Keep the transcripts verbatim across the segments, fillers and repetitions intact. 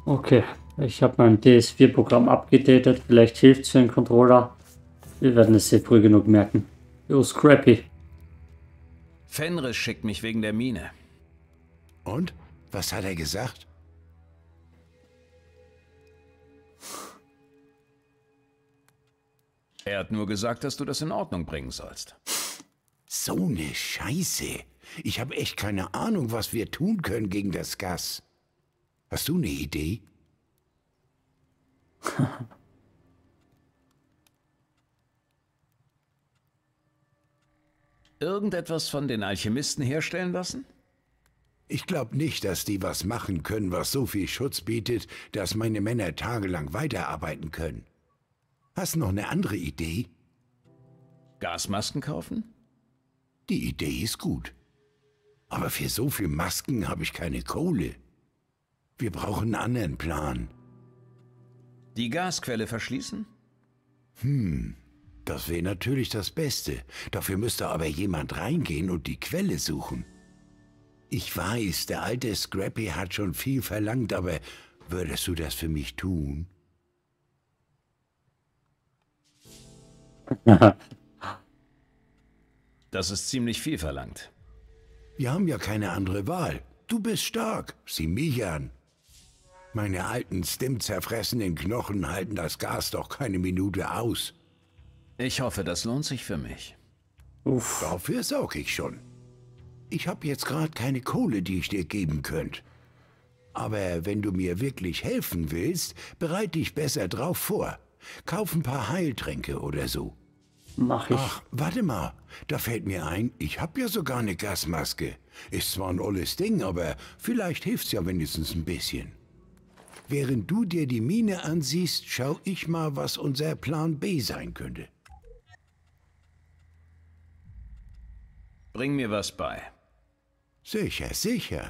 Okay, ich habe mein D S vier Programm abgedatet. Vielleicht hilft es für den Controller. Wir werden es sehr früh genug merken. Jo, Scrappy. Fenris schickt mich wegen der Mine. Und? Was hat er gesagt? Er hat nur gesagt, dass du das in Ordnung bringen sollst. So ne Scheiße. Ich habe echt keine Ahnung, was wir tun können gegen das Gas. Hast du eine Idee? Irgendetwas von den Alchemisten herstellen lassen? Ich glaube nicht, dass die was machen können, was so viel Schutz bietet, dass meine Männer tagelang weiterarbeiten können. Hast du noch eine andere Idee? Gasmasken kaufen? Die Idee ist gut. Aber für so viel Masken habe ich keine Kohle. Wir brauchen einen anderen Plan. Die Gasquelle verschließen? Hm, das wäre natürlich das Beste. Dafür müsste aber jemand reingehen und die Quelle suchen. Ich weiß, der alte Scrappy hat schon viel verlangt, aber würdest du das für mich tun? Das ist ziemlich viel verlangt. Wir haben ja keine andere Wahl. Du bist stark, sieh mich an. Meine alten stimmzerfressenen Knochen halten das Gas doch keine Minute aus. Ich hoffe, das lohnt sich für mich. Uff. Dafür sorg ich schon. Ich habe jetzt gerade keine Kohle, die ich dir geben könnte. Aber wenn du mir wirklich helfen willst, bereite dich besser drauf vor. Kauf ein paar Heiltränke oder so. Mach ich. Ach, warte mal. Da fällt mir ein, ich habe ja sogar eine Gasmaske. Ist zwar ein olles Ding, aber vielleicht hilft's ja wenigstens ein bisschen. Während du dir die Mine ansiehst, schau ich mal, was unser Plan B sein könnte. Bring mir was bei. Sicher, sicher.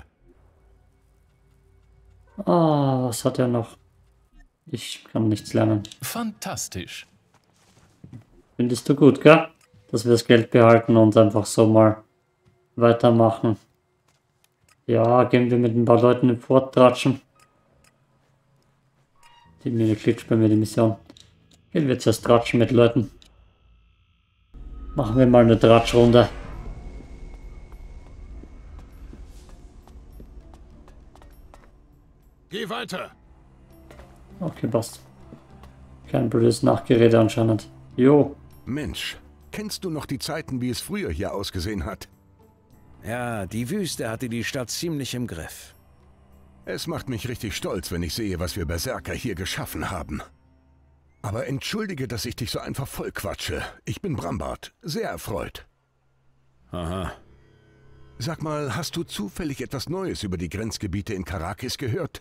Ah, was hat er noch? Ich kann nichts lernen. Fantastisch. Findest du gut, gell? Dass wir das Geld behalten und einfach so mal weitermachen. Ja, gehen wir mit ein paar Leuten im Fort tratschen. Die Mine glitscht bei mir die Mission. Gehen wir zuerst tratschen mit Leuten. Machen wir mal eine Tratschrunde. Geh weiter. Okay, passt. Kein blödes Nachgerede anscheinend. Jo. Mensch, kennst du noch die Zeiten, wie es früher hier ausgesehen hat? Ja, die Wüste hatte die Stadt ziemlich im Griff. Es macht mich richtig stolz, wenn ich sehe, was wir Berserker hier geschaffen haben. Aber entschuldige, dass ich dich so einfach vollquatsche. Ich bin Brambart, sehr erfreut. Aha. Sag mal, hast du zufällig etwas Neues über die Grenzgebiete in Karakis gehört?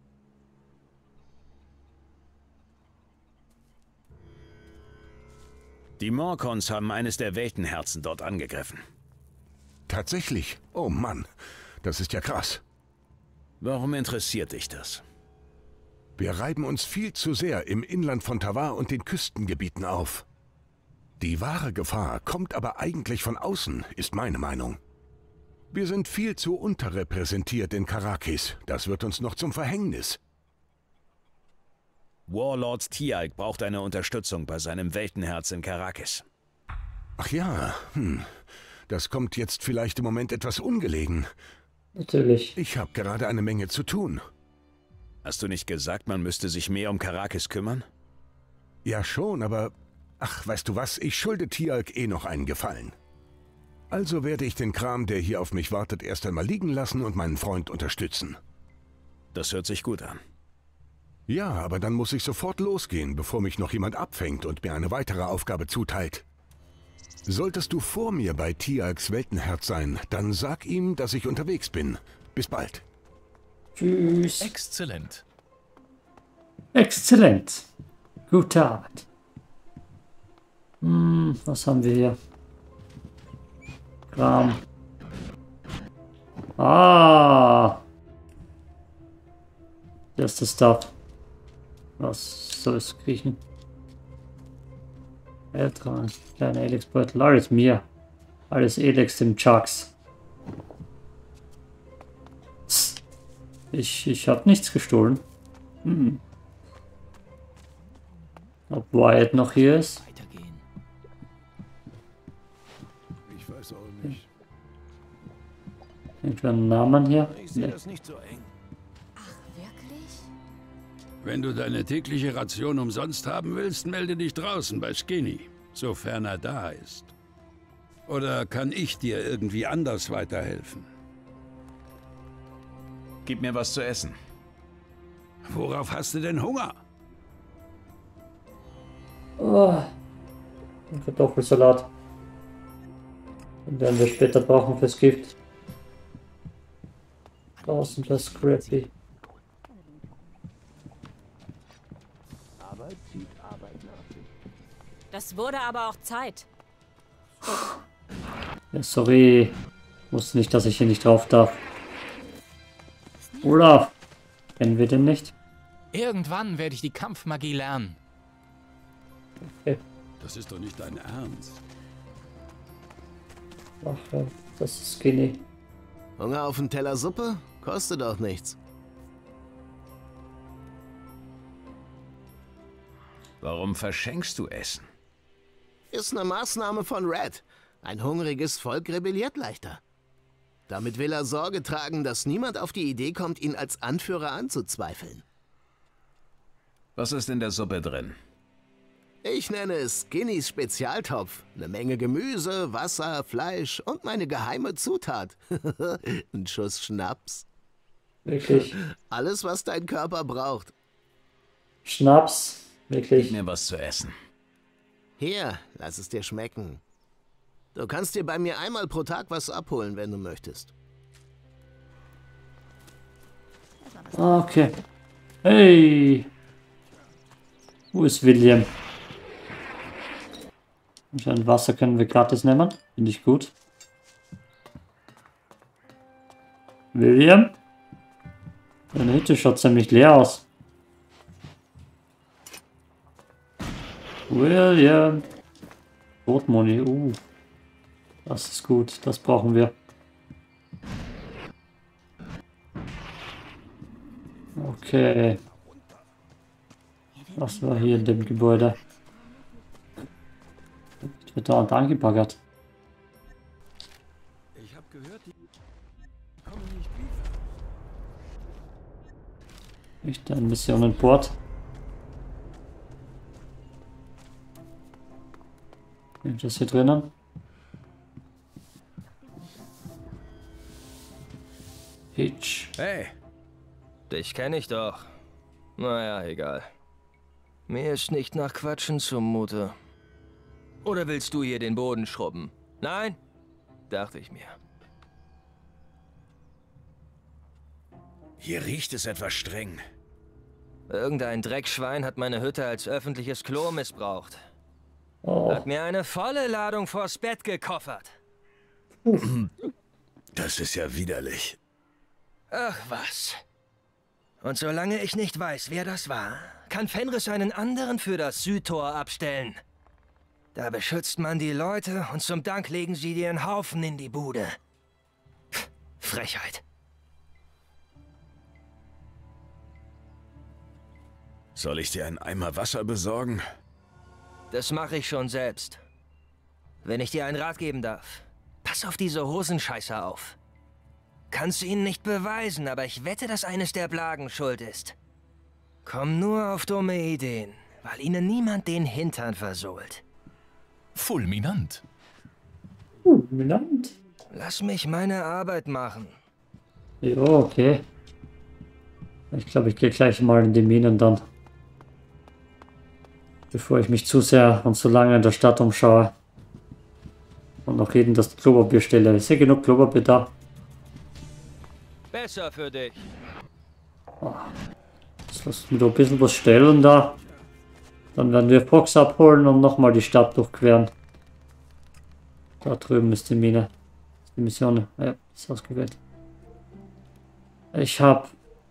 Die Morkons haben eines der Weltenherzen dort angegriffen. Tatsächlich? Oh Mann, das ist ja krass. Warum interessiert dich das? Wir reiben uns viel zu sehr im Inland von Tavar und den Küstengebieten auf. Die wahre Gefahr kommt aber eigentlich von außen, ist meine Meinung. Wir sind viel zu unterrepräsentiert in Karakis. Das wird uns noch zum Verhängnis. Warlord Tialk braucht eine Unterstützung bei seinem Weltenherz in Karakis. Ach ja, hm. Das kommt jetzt vielleicht im Moment etwas ungelegen. Natürlich. Ich habe gerade eine Menge zu tun. Hast du nicht gesagt, man müsste sich mehr um Karakis kümmern? Ja schon, aber... Ach, weißt du was? Ich schulde Tialk eh noch einen Gefallen. Also werde ich den Kram, der hier auf mich wartet, erst einmal liegen lassen und meinen Freund unterstützen. Das hört sich gut an. Ja, aber dann muss ich sofort losgehen, bevor mich noch jemand abfängt und mir eine weitere Aufgabe zuteilt. Solltest du vor mir bei Tialks Weltenherz sein, dann sag ihm, dass ich unterwegs bin. Bis bald. Tschüss. Exzellent. Exzellent. Gute Arbeit. Hm, was haben wir hier? Kram. Ah. Das ist das Stuff. Was soll es kriechen? Eltran, kleiner Elixbeutel, alles mir. Alles Elex im Chucks. Ich, ich habe nichts gestohlen. Hm. Ob Wyatt noch hier ist? Weitergehen. Ich weiß auch nicht. Irgendeinen Namen hier? Ich sehe Nee. das nicht so eng. Wirklich? Wenn du deine tägliche Ration umsonst haben willst, melde dich draußen bei Skinny, sofern er da ist. Oder kann ich dir irgendwie anders weiterhelfen? Gib mir was zu essen. Worauf hast du denn Hunger? Oh. Ein Kartoffelsalat. Den werden wir später brauchen fürs Gift. Draußen das Scrappy. Das wurde aber auch Zeit. Ja, sorry. Wusste nicht, dass ich hier nicht drauf darf. Olaf. Kennen wir den nicht? Irgendwann werde ich die Kampfmagie lernen. Okay. Das ist doch nicht dein Ernst. Ach, ja, das ist Skinny. Hunger auf einen Teller Suppe? Kostet doch nichts. Warum verschenkst du Essen? Ist eine Maßnahme von Red. Ein hungriges Volk rebelliert leichter. Damit will er Sorge tragen, dass niemand auf die Idee kommt, ihn als Anführer anzuzweifeln. Was ist in der Suppe drin? Ich nenne es Skinnys Spezialtopf. Eine Menge Gemüse, Wasser, Fleisch und meine geheime Zutat. Ein Schuss Schnaps. Wirklich. Alles, was dein Körper braucht. Schnaps. Wirklich. Gib mir was zu essen. Hier, lass es dir schmecken. Du kannst dir bei mir einmal pro Tag was abholen, wenn du möchtest. Okay. Hey. Wo ist William? Anscheinend Wasser können wir gratis nehmen. Finde ich gut. William? Deine Hütte schaut ziemlich leer aus. William. Rotmoni. Uh. Das ist gut. Das brauchen wir. Okay. Was war hier in dem Gebäude? Ich wird dauernd angebaggert. Ich habe gehört, die kommen nicht wieder. Nicht ein Mission in Port. Ist das hier drinnen? Hitch. Hey, Dich kenne ich doch. Naja, egal. Mir ist nicht nach Quatschen zumute. Oder willst du hier den Boden schrubben? Nein? Dachte ich mir. hier riecht es etwas streng. Irgendein Dreckschwein hat meine Hütte als öffentliches Klo missbraucht. Oh, Hat mir eine volle Ladung vors Bett gekoffert. Das ist ja widerlich. Ach was. Und solange ich nicht weiß, wer das war, kann Fenris einen anderen für das Südtor abstellen. Da beschützt man die Leute und zum Dank legen sie dir einen Haufen in die Bude. Pff, Frechheit. Soll ich dir einen Eimer Wasser besorgen? Das mache ich schon selbst. Wenn ich dir einen Rat geben darf, pass auf diese Hosenscheißer auf. Kannst du ihnen nicht beweisen, aber ich wette, dass eines der Blagen schuld ist. Komm nur auf dumme Ideen, weil ihnen niemand den Hintern versohlt. Fulminant. dominant. Lass mich meine Arbeit machen. Ja, okay. Ich glaube, ich gehe gleich mal in die Minen dann. Bevor ich mich zu sehr und zu lange in der Stadt umschaue. Und noch jeden das Klopapier stelle. Ist ja genug Klopapier da. Besser für dich. Jetzt lass mir doch ein bisschen was stellen da. Dann werden wir Fox abholen und nochmal die Stadt durchqueren. Da drüben ist die Mine. Die Mission. Ja, ist ausgewählt. Ich habe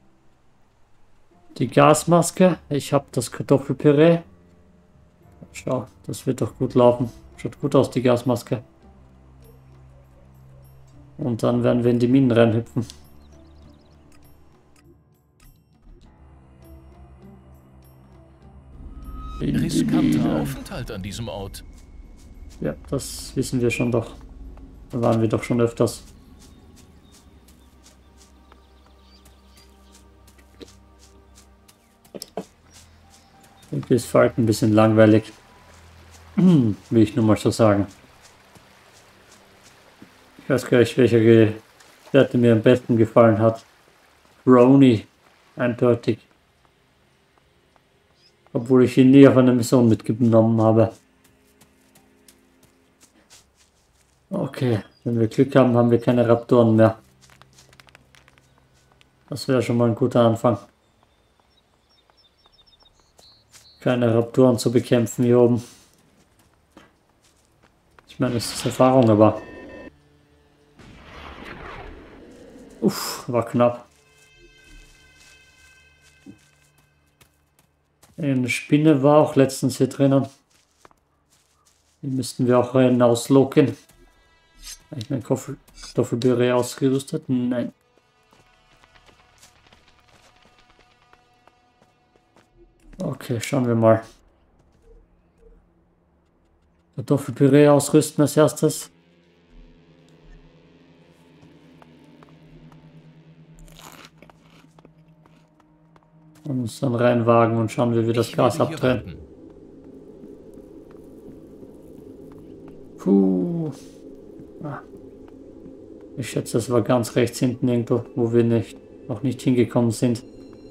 die Gasmaske. Ich habe das Kartoffelpüree. Schau, das wird doch gut laufen. Schaut gut aus, die Gasmaske. Und dann werden wir in die Minen reinhüpfen. Riskanter Aufenthalt an diesem Ort. Ja, das wissen wir schon doch. Da waren wir doch schon öfters. Irgendwie ist Falk ein bisschen langweilig. Will ich nur mal so sagen. Ich weiß gar nicht, welcher Gefährte mir am besten gefallen hat. Brony, eindeutig. Obwohl ich ihn nie auf eine Mission mitgenommen habe. Okay, wenn wir Glück haben, haben wir keine Raptoren mehr. Das wäre schon mal ein guter Anfang. Keine Raptoren zu bekämpfen hier oben. Ich meine, es ist Erfahrung, aber... Uff, war knapp. Eine Spinne war auch letztens hier drinnen. Die müssten wir auch hinauslocken. Habe ich mein Kartoffelpüree ausgerüstet? Nein. Okay, schauen wir mal. Kartoffelpüree ausrüsten als erstes. Und uns dann reinwagen und schauen, wie wir das Gas abtrennen. Puh. Ah. Ich schätze, das war ganz rechts hinten irgendwo, wo wir nicht, noch nicht hingekommen sind.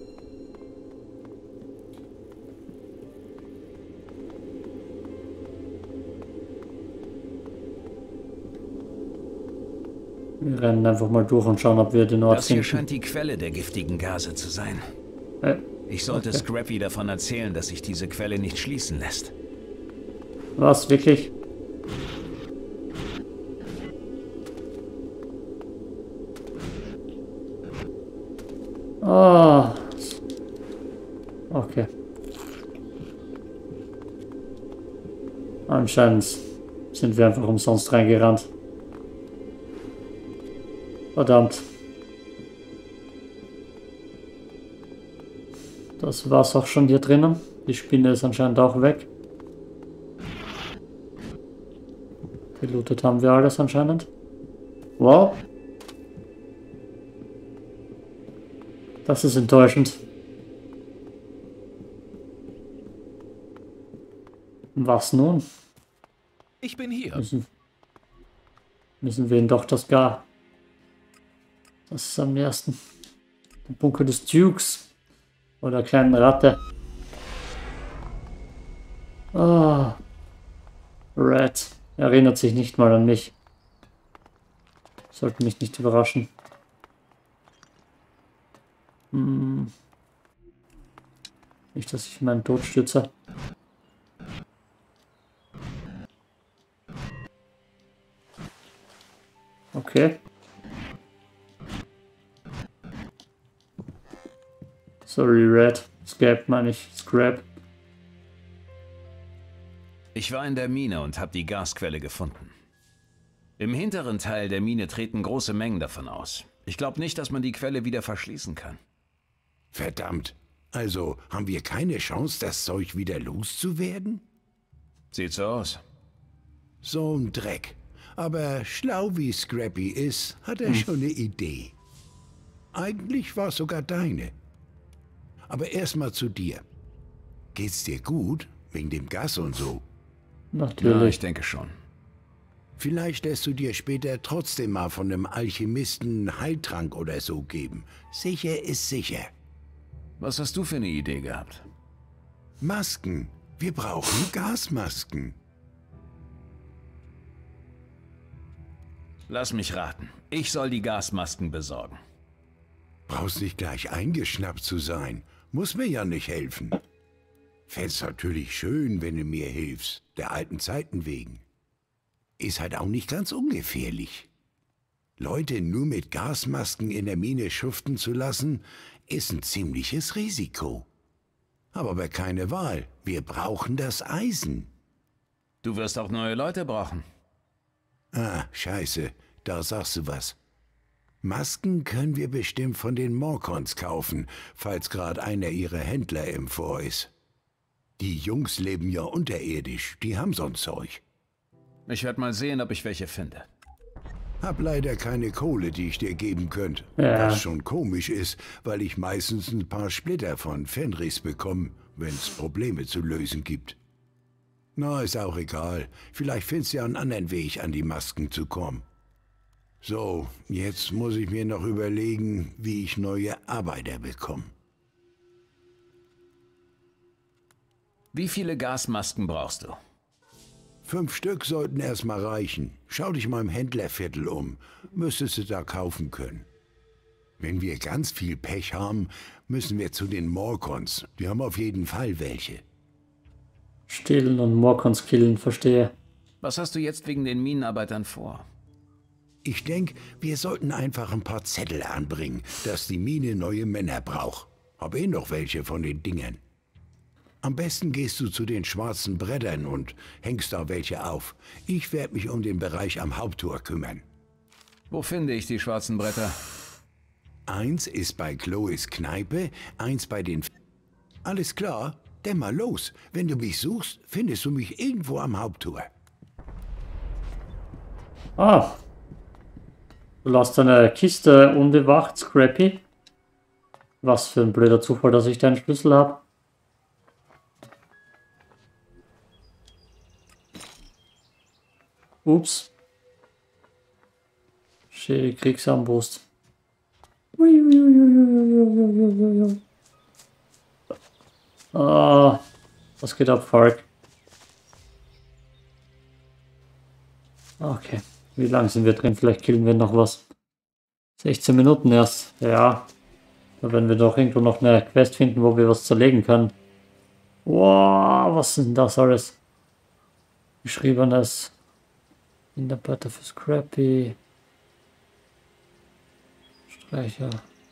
Wir rennen einfach mal durch und schauen, ob wir den Ort Das hier finden. scheint die Quelle der giftigen Gase zu sein. Äh, Ich sollte okay. Scrappy davon erzählen, dass sich diese Quelle nicht schließen lässt. Was, wirklich? Ah. Okay. Anscheinend sind wir einfach umsonst reingerannt. Verdammt. Das war's auch schon hier drinnen. Die Spinne ist anscheinend auch weg. Gelootet haben wir alles anscheinend. Wow. Das ist enttäuschend. Was nun? Ich bin hier. Müssen, müssen wir ihn doch das Gar. Das ist am ersten. Der Bunker des Dukes. Oder kleinen Ratte. Ah. Red. Erinnert sich nicht mal an mich. Sollte mich nicht überraschen. Hm. Nicht, dass ich meinen Tod stürze. Okay. Sorry, Red. Scrap meine ich. Scrap. Ich war in der Mine und habe die Gasquelle gefunden. Im hinteren Teil der Mine treten große Mengen davon aus. Ich glaube nicht, dass man die Quelle wieder verschließen kann. Verdammt. Also, haben wir keine Chance, das Zeug wieder loszuwerden? Sieht so aus. So ein Dreck. Aber schlau wie Scrappy ist, hat er schon eine Idee. Eigentlich war es sogar deine. Aber erstmal zu dir. Geht's dir gut? Wegen dem Gas und so? Natürlich. Ja, ich denke schon. Vielleicht lässt du dir später trotzdem mal von einem Alchemisten einen Heiltrank oder so geben. Sicher ist sicher. Was hast du für eine Idee gehabt? Masken. Wir brauchen Gasmasken. Lass mich raten. Ich soll die Gasmasken besorgen. Brauchst nicht gleich eingeschnappt zu sein. Muss mir ja nicht helfen. Fänd's natürlich schön, wenn du mir hilfst. Der alten Zeiten wegen. Ist halt auch nicht ganz ungefährlich. Leute nur mit Gasmasken in der Mine schuften zu lassen, ist ein ziemliches Risiko. Aber keine Wahl. Wir brauchen das Eisen. Du wirst auch neue Leute brauchen. Ah, scheiße. Da sagst du was. Masken können wir bestimmt von den Morcons kaufen, falls gerade einer ihrer Händler im Vor ist. Die Jungs leben ja unterirdisch, die haben so ein Zeug. Ich werde mal sehen, ob ich welche finde. Hab leider keine Kohle, die ich dir geben könnte. Ja. Was schon komisch ist, weil ich meistens ein paar Splitter von Fenris bekomme, wenn es Probleme zu lösen gibt. Na, ist auch egal. Vielleicht findest du ja einen anderen Weg, an die Masken zu kommen. So, jetzt muss ich mir noch überlegen, wie ich neue Arbeiter bekomme. Wie viele Gasmasken brauchst du? Fünf Stück sollten erstmal reichen. Schau dich mal im Händlerviertel um. Müsstest du da kaufen können. Wenn wir ganz viel Pech haben, müssen wir zu den Morkons. Die haben auf jeden Fall welche. Stehlen und Morkons killen, verstehe. Was hast du jetzt wegen den Minenarbeitern vor? Ich denke, wir sollten einfach ein paar Zettel anbringen, dass die Mine neue Männer braucht. Hab eh noch welche von den Dingern. Am besten gehst du zu den schwarzen Brettern und hängst da welche auf. Ich werde mich um den Bereich am Haupttor kümmern. Wo finde ich die schwarzen Bretter? Eins ist bei Chloes Kneipe, eins bei den... F Alles klar? Dann mal los. Wenn du mich suchst, findest du mich irgendwo am Haupttor. Ah. Du lässt deine Kiste unbewacht, Scrappy. Was für ein blöder Zufall, dass ich deinen Schlüssel habe. Ups. Schädige Kriegsarmbrust. Ah, was geht ab, Falk? Okay, wie lang sind wir drin? Vielleicht killen wir noch was. sechzehn Minuten erst. Ja. Wenn wir doch irgendwo noch eine Quest finden, wo wir was zerlegen können. Wow, was ist denn das alles? Geschriebenes. In der Butter für Scrappy. Streicher.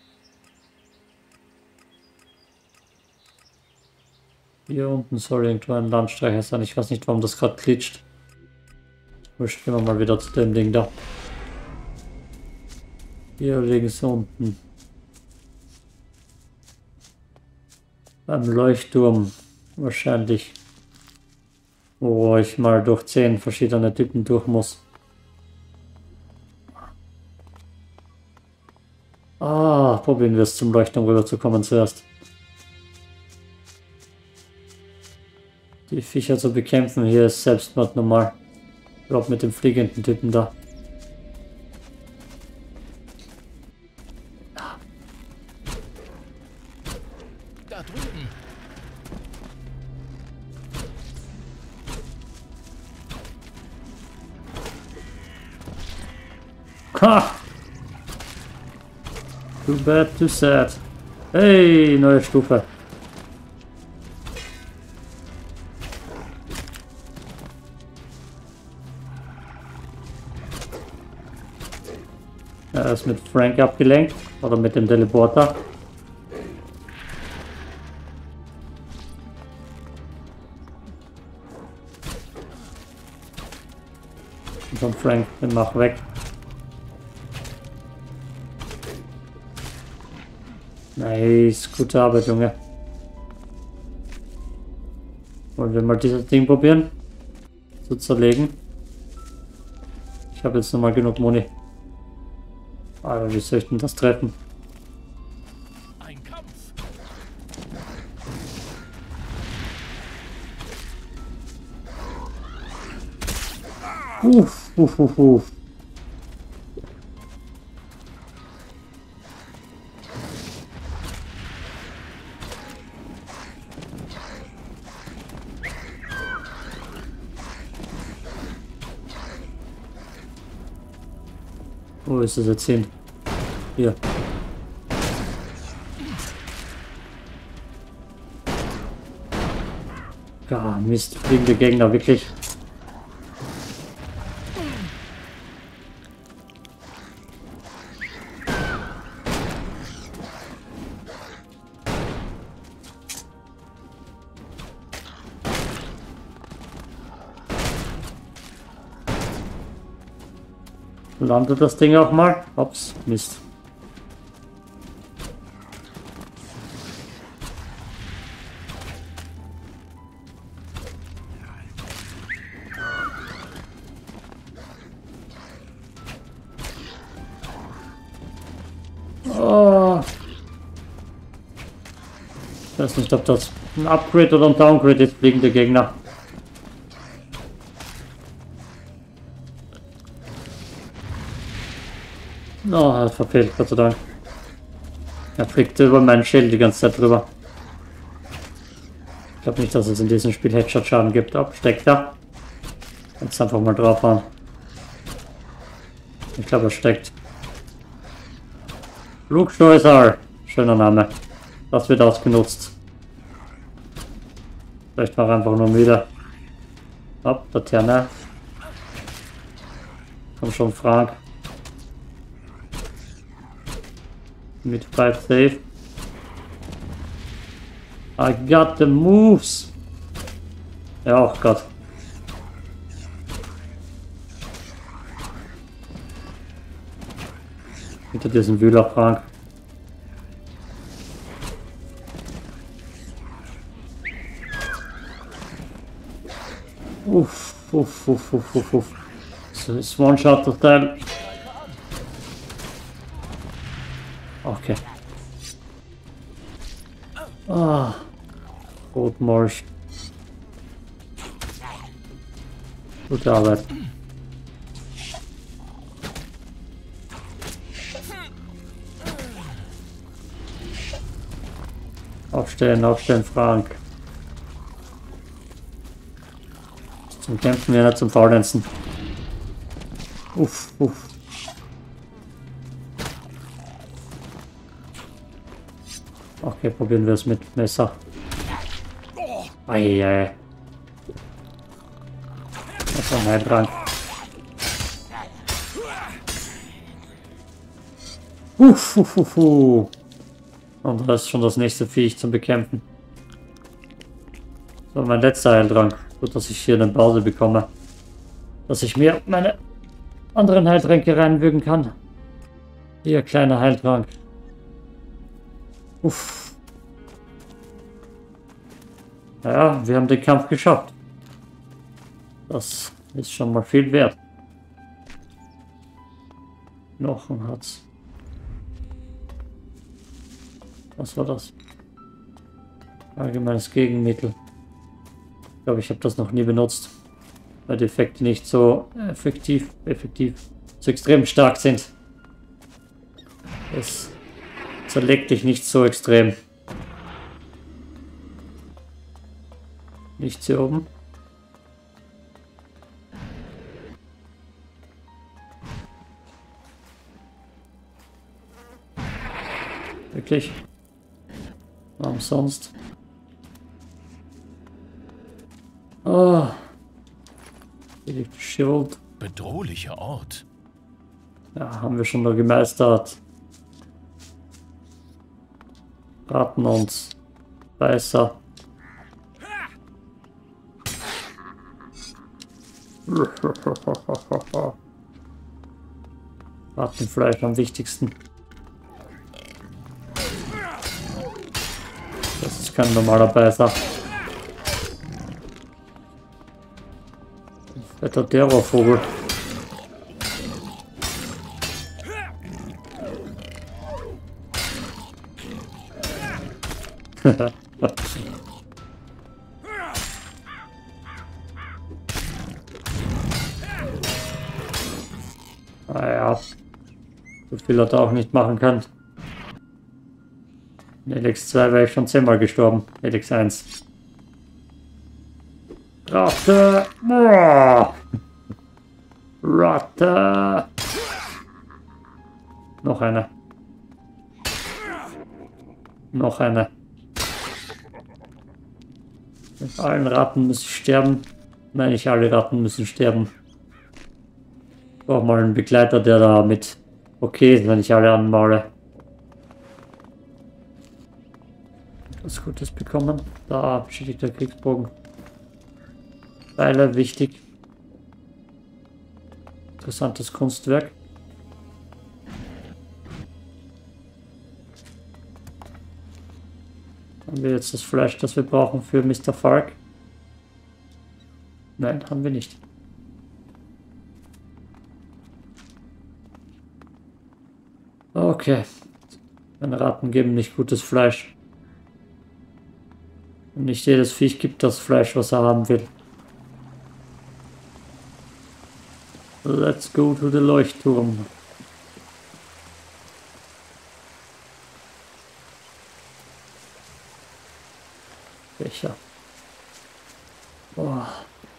Hier unten soll irgendwo ein Landstreicher sein. Ich weiß nicht, warum das gerade klitscht. Wurscht, gehen wir mal wieder zu dem Ding da. Hier links unten. Beim Leuchtturm. Wahrscheinlich. Wo ich mal durch zehn verschiedene Typen durch muss. Ah, probieren wir es zum Leuchtturm rüberzukommen zuerst. Die Viecher zu bekämpfen, hier ist Selbstmord normal. Überhaupt mit dem fliegenden Typen da. Da drüben. Ha! Too bad, too sad. Hey, neue Stufe. Er ist mit Frank abgelenkt. Oder mit dem Teleporter. Und dann Frank, den mach weg. Nice, gute Arbeit, Junge. Wollen wir mal dieses Ding probieren? Zu zerlegen. Ich habe jetzt noch mal genug Muni. Aber wie soll ich denn das treffen? Ein Kampf. Uff, uff, uff, uff. Wo ist das jetzt hin? Hier. Ja, Mist, fliegende Gegner, wirklich. Landet das Ding auch mal? Ups, Mist. weiß nicht, ob das ein Upgrade oder ein Downgrade ist, fliegende Gegner. Oh, er hat verfehlt, Gott sei Dank. Er fliegt über meinen Schild die ganze Zeit drüber. Ich glaube nicht, dass es in diesem Spiel Headshot-Schaden gibt. Ob, steckt da. Jetzt einfach mal drauf fahren. Ich glaube, er steckt. Flugschleusser. Schöner Name. Das wird ausgenutzt. Vielleicht war er einfach nur müde. Hopp, Laterne. Komm schon, Frank. Mit five safe. I got the moves. Ja, oh Gott. Hinter diesem Wühler, Frank. Uff, uff, uff, uff, uff, uff. Das ist One-Shot, das Teil. Okay. Ah. Rotmarsch. Gute Arbeit. Aufstellen, aufstellen, Frank. Zum Kämpfen, ja nicht zum Faulenzen. Uff, uff. Okay, probieren wir es mit Messer. Eieiei. Das ist ein Heiltrank. Uff, uff, uff, uff. Und das ist schon das nächste Viech zum Bekämpfen. So, mein letzter Heiltrank. Gut, dass ich hier eine Pause bekomme. Dass ich mir meine anderen Heiltränke reinwürgen kann. Hier, kleiner Heiltrank. Uff. Ja, wir haben den Kampf geschafft. Das ist schon mal viel wert. Knochen hat's. Was war das? Allgemeines Gegenmittel. Ich glaube, ich habe das noch nie benutzt. Weil die Effekte nicht so effektiv, effektiv, so extrem stark sind. Es zerlegt dich nicht so extrem. Nichts hier oben. Wirklich? Warum sonst? Oh. Hier liegt Schild. Bedrohlicher Ort. Ja, haben wir schon mal gemeistert. Ratten und Beißer. Rattenfleisch am wichtigsten. Das ist kein normaler Beißer. Fetter Terrorvogel. Naja, so viel hat er auch nicht machen können. In Elex zwei wäre ich schon zehnmal gestorben. Elex eins. Ratte! Ratte! Noch eine. Noch eine. Alle Ratten müssen sterben. Nein, nicht alle Ratten müssen sterben. Ich brauche mal einen Begleiter, der da mit okay ist, wenn ich alle anmale. Was Gutes bekommen. Da beschädigter Kriegsbogen. Pfeile, wichtig. Interessantes Kunstwerk. Haben wir jetzt das Fleisch, das wir brauchen für Mister Falk? Nein, haben wir nicht. Okay. Meine Ratten geben nicht gutes Fleisch. Und nicht jedes Viech gibt das Fleisch, was er haben will. Let's go to the Leuchtturm. Welcher? Boah.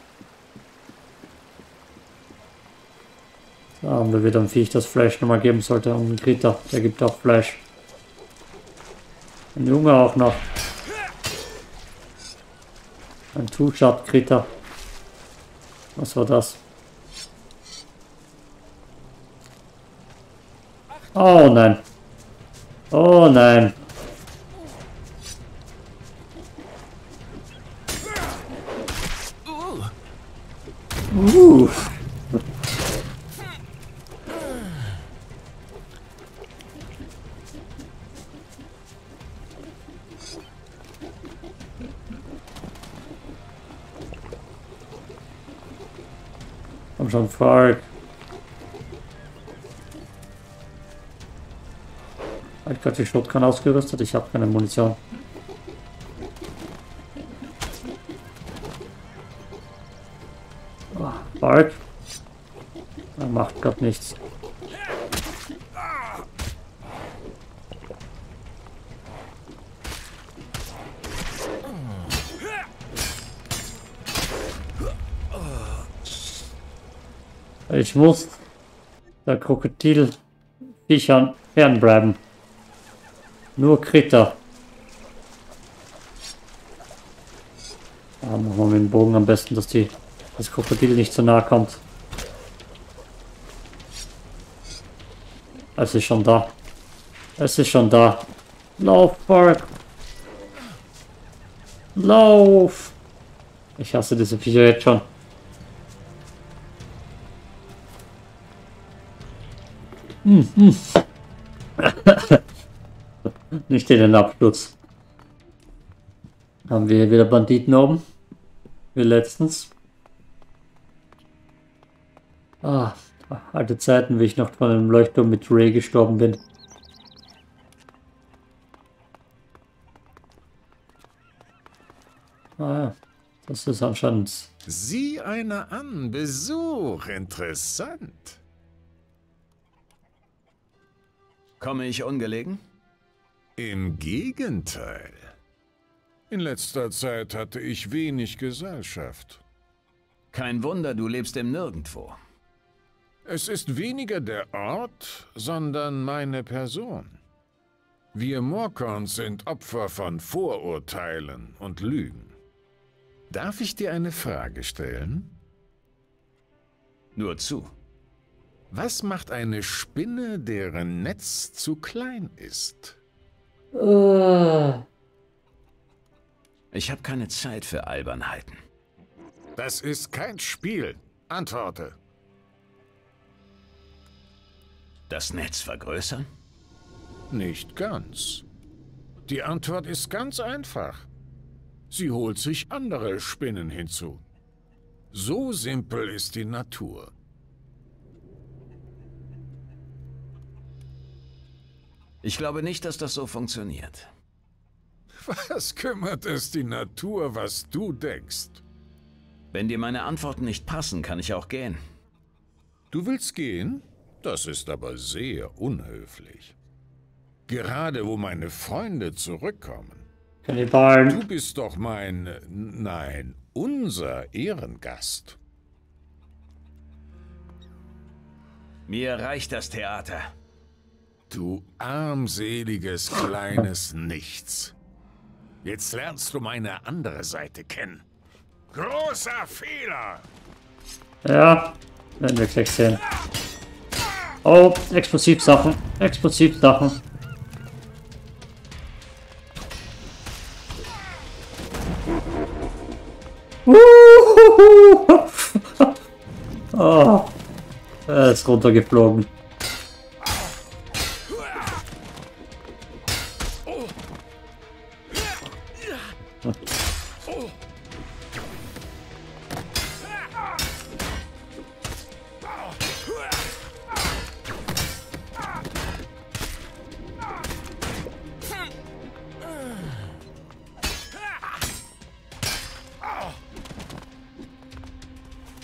Da haben wir wieder ein Viech, das Fleisch nochmal geben sollte. Und ein Krita, der gibt auch Fleisch. Ein Junge auch noch. Ein Two-Shot-Krita. Was war das? Oh nein. Oh nein. Uh. Komm schon, Falk. Ich habe die Shotgun ausgerüstet, ich habe keine Munition. Oh, Falk. Er macht gerade nichts. Ich muss der Krokodilviechern fernbleiben. Nur Krita. Da machen wir mit dem Bogen am besten, dass die, das Krokodil nicht so nahe kommt. Es ist schon da. Es ist schon da. Lauf, Falk. Lauf. Ich hasse diese Viecher jetzt schon. Hm, hm. Nicht in den Absturz. Haben wir hier wieder Banditen oben? Wie letztens. Ah, alte Zeiten, wie ich noch von einem Leuchtturm mit Ray gestorben bin. Ah ja, das ist anscheinend... Sieh einer an, Besuch, interessant. Komme ich ungelegen? Im Gegenteil. In letzter Zeit hatte ich wenig Gesellschaft. Kein Wunder, du lebst im Nirgendwo. Es ist weniger der Ort, sondern meine Person. Wir Morkons sind Opfer von Vorurteilen und Lügen. Darf ich dir eine Frage stellen? Nur zu. Was macht eine Spinne, deren Netz zu klein ist? Uh. Ich habe keine Zeit für Albernheiten. Das ist kein Spiel. Antworte. Das Netz vergrößern? Nicht ganz. Die Antwort ist ganz einfach. Sie holt sich andere Spinnen hinzu. So simpel ist die Natur. Ich glaube nicht, dass das so funktioniert. Was kümmert es die Natur, was du denkst? Wenn dir meine Antworten nicht passen, kann ich auch gehen. Du willst gehen? Das ist aber sehr unhöflich. Gerade wo meine Freunde zurückkommen. Kannibalen. Du bist doch mein, nein, unser Ehrengast. Mir reicht das Theater. Du armseliges kleines Nichts. Jetzt lernst du meine andere Seite kennen. Großer Fehler! Ja, werden wir gleich sehen. Oh, Explosivsachen. Explosivsachen. Oh, er ist runtergeflogen.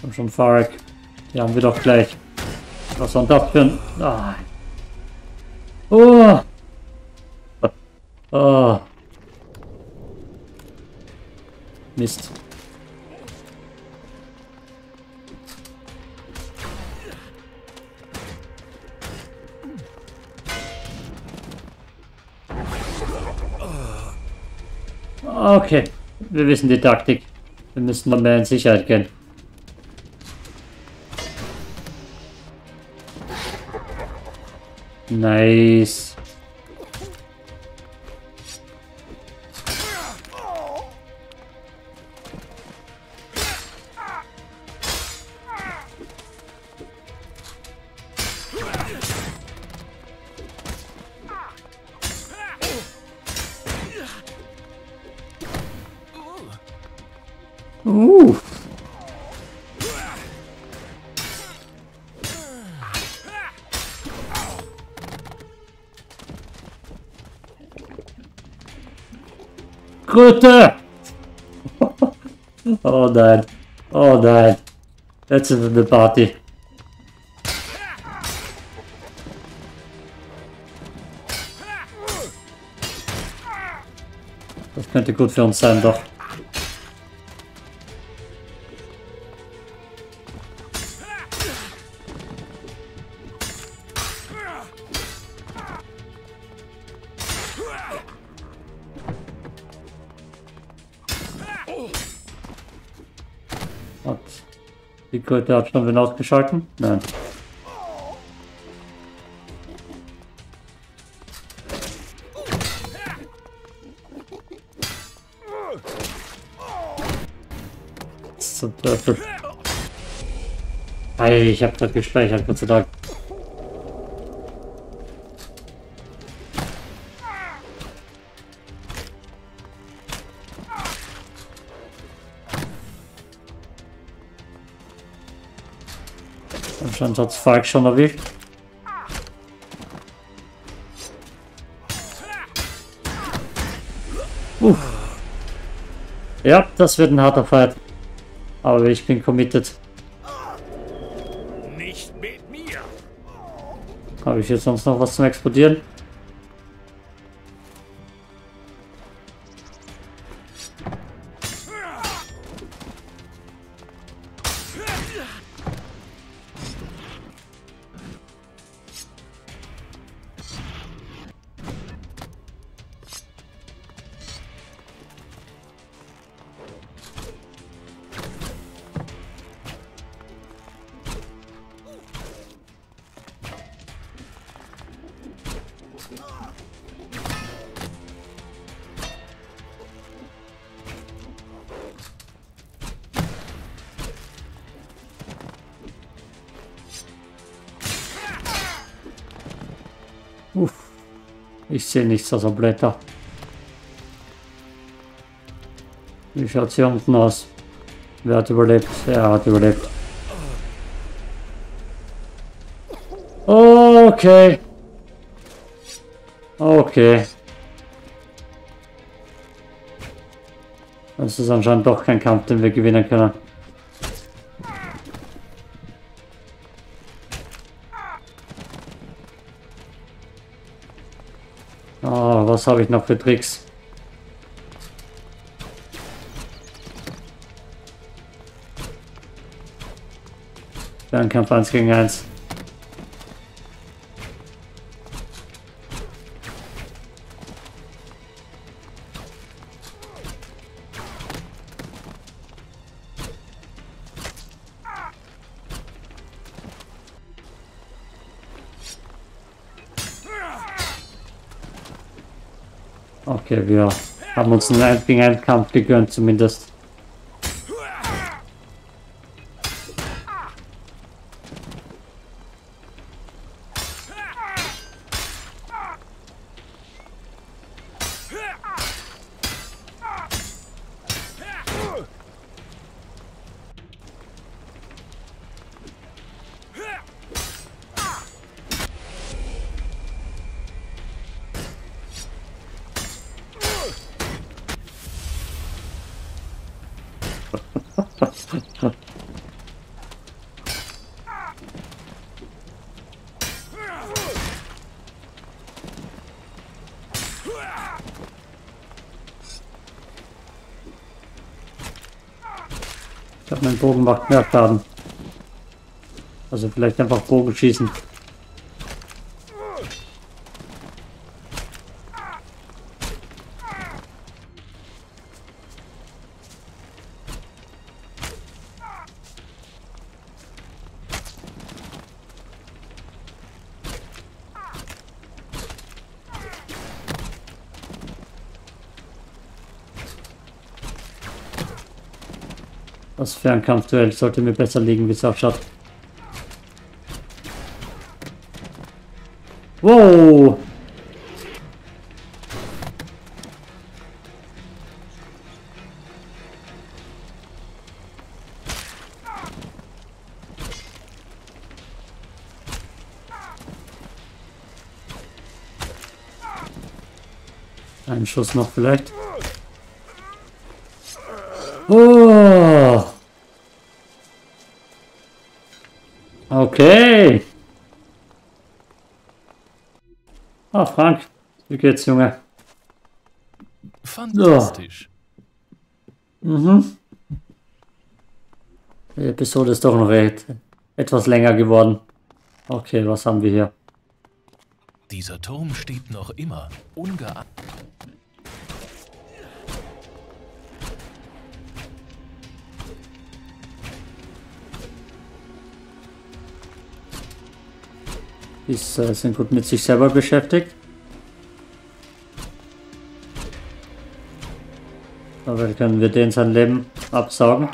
Komm schon, Fark. Die haben wir doch gleich. Was war das für ein... Ah. Oh. Oh. Mist. Okay, wir wissen die Taktik. Wir müssen noch mehr in Sicherheit gehen. Nice. Uh. Kröte! Oh nein. Oh nein. Jetzt sind wir eine Party. Das könnte gut für uns sein, doch. Hat die Kröte hat schon wieder ausgeschalten? Nein. Zum Teufel. Hey, ich habe gerade gespeichert, Gott sei Dank. Anscheinend hat es Falk schon erwischt. Uff. Ja, das wird ein harter Fight. Aber ich bin committed. Nicht mit mir. Habe ich jetzt sonst noch was zum Explodieren? Uff. Ich sehe nichts außer Blätter. Wie schaut es hier unten aus? Wer hat überlebt? Er hat überlebt. Okay. Okay. Das ist anscheinend doch kein Kampf, den wir gewinnen können. Oh, was habe ich noch für Tricks? Fernkampf eins gegen eins. Okay, wir haben uns einen eins gegen eins Kampf gegönnt, zumindest. Ich glaube, mein Bogen macht mehr Schaden. Also vielleicht einfach Bogen schießen. Das Fernkampfduell sollte mir besser liegen, wie es ausschaut. Wow! Einen Schuss noch vielleicht. Oh! Okay. Ah, Frank. Wie geht's, Junge? Fantastisch. Ja. Mhm. Die Episode ist doch noch recht, etwas länger geworden. Okay, was haben wir hier? Dieser Turm steht noch immer, ungeachtet. Die äh, sind gut mit sich selber beschäftigt. Aber können wir den sein Leben absaugen.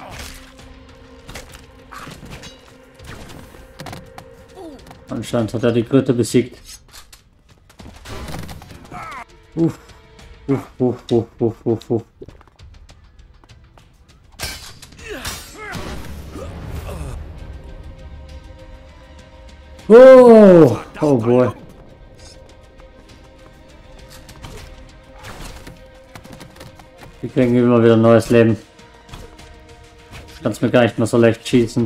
Anscheinend hat er die Kröte besiegt. Uff. Uff, uff, uff, uff, uff, uff. Oh, oh boy. Wir kriegen immer wieder ein neues Leben. Ich kann es mir gar nicht mehr so leicht schießen.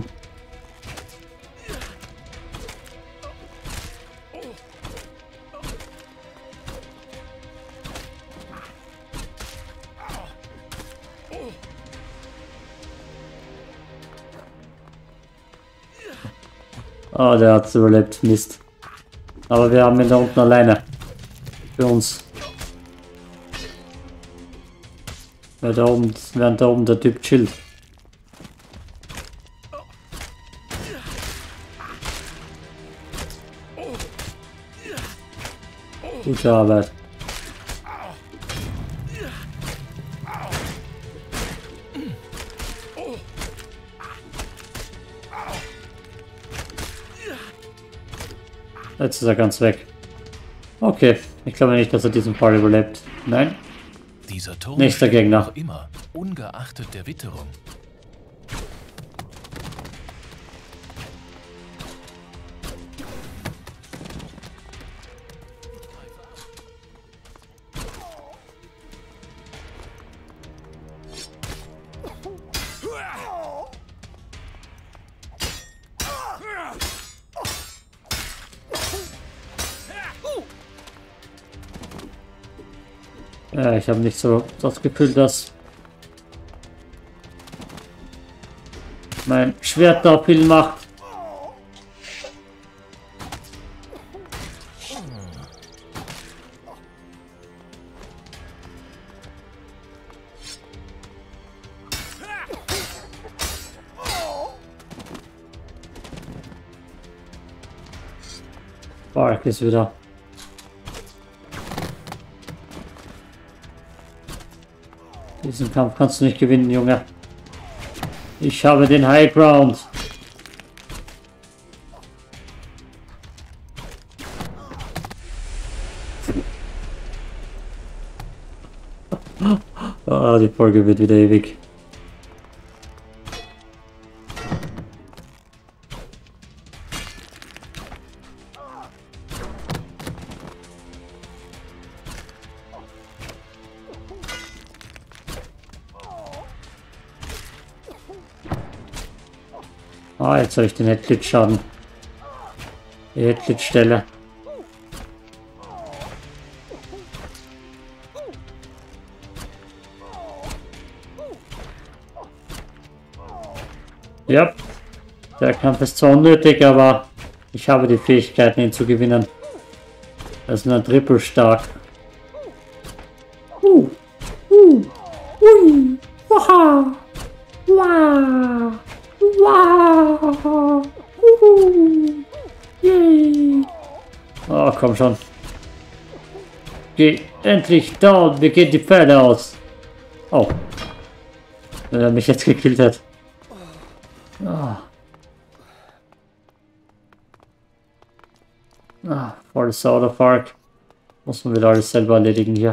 Oh, der hat es überlebt. Mist. Aber wir haben ihn da unten alleine. Für uns. Weil da oben, während da oben der Typ chillt. Gute Arbeit. Jetzt ist er ganz weg. Okay, ich glaube nicht, dass er diesen Fall überlebt. Nein. Dieser Turm Nächster Gegner. noch immer, ungeachtet der Witterung. Ja, ich habe nicht so das Gefühl, dass mein Schwert da viel macht. Bark ist wieder. Diesen Kampf kannst du nicht gewinnen, Junge. Ich habe den High Ground. Ah, die Folge wird wieder ewig. Ah, jetzt habe ich den Headglitch-Schaden. Die Headglitch-Stelle. Ja, der Kampf ist zwar unnötig, aber ich habe die Fähigkeiten, ihn zu gewinnen. Er ist nur triple stark. Uh, uh, ui, waha, wow, wow, uh, yay. Oh, komm schon. Geh endlich down, wir gehen die Pferde aus. Oh. Wenn er mich jetzt gekillt hat. Ah. Ah, voll Soda Park. Muss man wieder alles selber erledigen hier.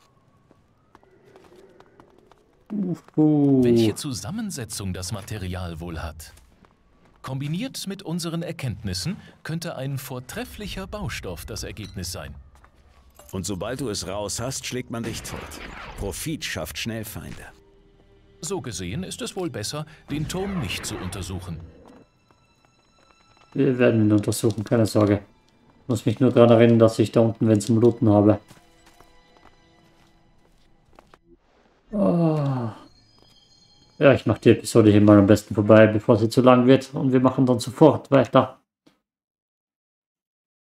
Uhu. Welche Zusammensetzung das Material wohl hat? Kombiniert mit unseren Erkenntnissen könnte ein vortrefflicher Baustoff das Ergebnis sein. Und sobald du es raus hast, schlägt man dich tot. Profit schafft schnell Feinde. So gesehen ist es wohl besser, den Turm nicht zu untersuchen. Wir werden ihn untersuchen, keine Sorge. Ich muss mich nur daran erinnern, dass ich da unten wenn zum Looten habe. Oh. Ja, ich mache die Episode hier mal am besten vorbei, bevor sie zu lang wird. Und wir machen dann sofort weiter.